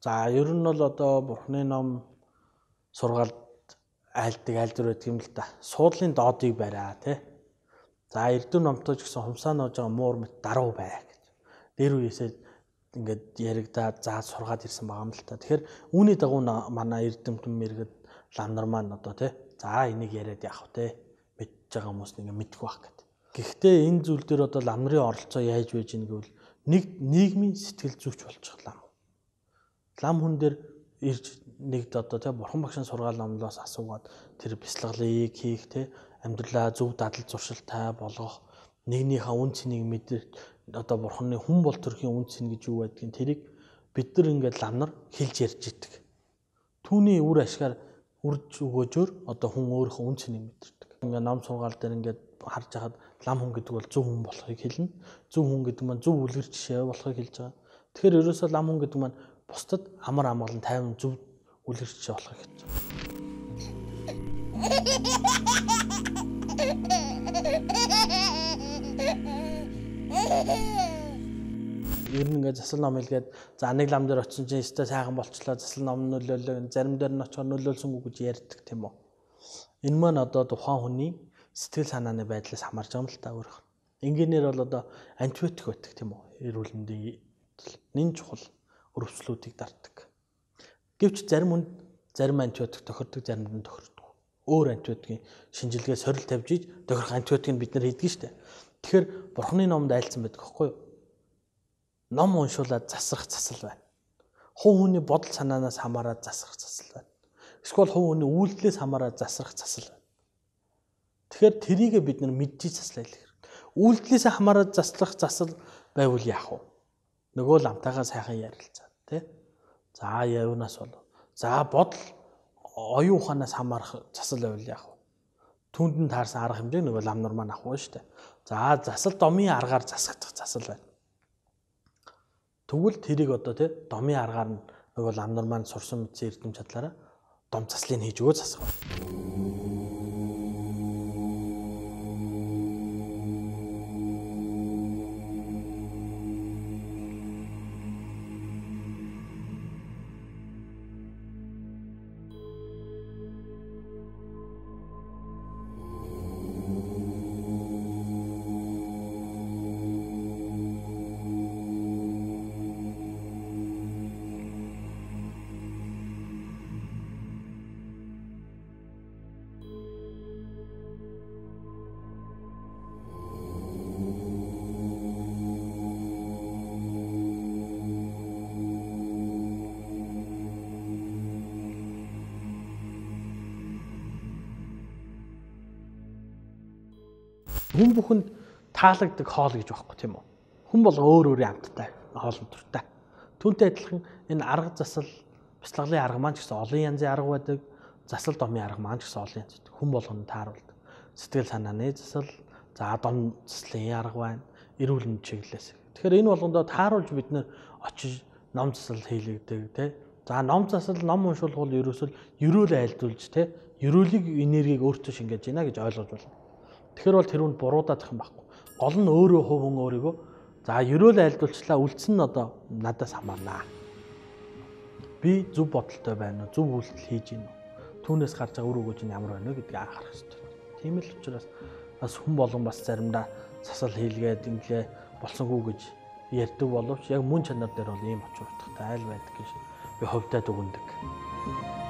За ер нь бол одоо Бурхны ном сургаалд айлдаг айлдвар байдаг юм л да. Суудлын доодыг бариа тий. За эрдэм номтой ч гэсэн хумсаа нууж байгаа муур мэт даруу бай гэж. Дээр үесээ ингээд яригдаад зааж сургаад ирсэн байгаа юм л та. Тэгэхээр үүний дагуу манай эрдэмтэн мэргэд лам нар маань одоо тий. За энийг яриад явах тий. Мэдж байгаа хүмүүс ингээ мэдгүй байх гэдэг. Гэхдээ энэ зүйл дээр одоо лам нарын оролцоо яаж байж ийн гэвэл нэг нийгмийн сэтгэл зүйч болчих лам. Лам хүн дээр ирж нэгд одоо тий бурхан багшийн сургаал номлоос асуугаад тэр бясалгалыг хийх тий амьдралаа зөв дадал зуршилтай болгох нэгнийхээ үн цэнийг мэдэрч одоо бурханы хүн бол төрхийн үн цэн гэж юу байдгийг тэрийг бид нар ингээд лам нар хэлж ярьж идэг. Түүний үр ашгаар үрж өгөөжөөр одоо хүн өөрийнхөө үн цэнийг мэдэрдэг. Ингээд ном сургаал дээр ингээд харж хахад лам хүн гэдэг бол зөв хүн болохыг хэлнэ. Зөв хүн гэдэг маань зөв үлгэр жишээ болохыг хэлж байгаа. Тэгэхээр ерөөсөө лам хүн гэдэг маань бусдад амар амгалан тайван зөв үлгэр жишээ болохыг хэлж байгаа. Ер нь ингээд засал ном хэлгээд за нэг лам дээр очсон чинь өстой сайхан болчлоо засал ном нөлөөлөө зарим дээр нь очихоор нөлөөлсөнгүй гэж ярьдаг тийм үү. Энэ маань одоо тухайн хүний сэтгэл санааны байдлаас хамаарж байгаа юм л та өөрөө. Энгийнээр бол одоо антибиотик байдаг тийм үү. Эрүүл мэндийн нэн чухал өрөвчлүүдийг дартаг. Гэвч зарим хүнд зарим антибиотик тохирдог, заримд нь тохирдог. Өөр антибиотикийн шинжилгээ сорил тавьж иж тохирох антибиотикийг бид нар хийдэг шүү дээ. Тэгэхээр бурхны номд айлцсан байдаг хэвгүй юу? Ном уншуулаад засах засал байна. Хувь хүний бодол санаанаас хамаараад засах засал байна. Эсвэл хувь хүний үйлдэлээс хамаараад засах засал байна. Тэгэхээр тэрийг бид нар мэдж заслаа хэлэх хэрэгтэй. Үйлдэлээс хамаараад заслах засал байвал яах вэ? Нөгөө ламтайгаа сайхан ярилцаа тий. За явнаас бол. За бодол оюун ухаанаас хамаарах засал байвал яах вэ? Түүнд нь таарсан арга хэмжээг нөгөө лам нар маань авах шүү дээ. За засал домын аргаар засагдах засал байна. Тэгвэл тэрийг одоо тий домын аргаар нь нөгөө лам нар маань сурсан мэдсэн эрдэм чадлаараа дом заслыг хийж өгөө засах байна. Хүн бүхэнд таалагддаг хоол гэж байхгүй тийм үү? Хүн бол өөр өөрийн амттай хоолн төртэй. Түүнтэй адилхан энэ арга засал, бясалгалын арга маань ч гэсэн олон янзын арга байдаг. Засал домын арга маань ч гэсэн олон янз байдаг. Хүн болгонд тааруулдаг. Сэтгэл санааны засал, за дом заслын арга байна. Эрүүл мэнд чиглэлээс. Тэгэхээр энэ болгондоо тааруулж бид нэр очиж ном засал хийлэгдэг тий. За ном засал, ном уншуулах бол ерөөсөл ерөөл айлдуулж тий. Ерөөлийг энергийг өөртөө шингээж байна гэж ойлгож байна. Тэгэхээр бол тэр үнд буруудаах юм байхгүй. Гол нь өөрөө хувь хүн өөрийгөө за ерөөл айлдуулчлаа үлдсэн нь одоо надаас хамаарнаа. Би зөв бодолтой байна уу? Зөв үйлдэл хийж гин үү? Түүнээс гарч байгаа үр өгөөж нь ямар байна вэ гэдгийг анхаарах хэрэгтэй. Тийм л учраас бас хүн болгон бас заримдаа засал хийлгээд инглээ болсонгүй гэж ярьдаг боловч яг мөн чанар дээр бол ийм очирдохтай айл байдаг гэж би хувьдаа дүгнэдэг.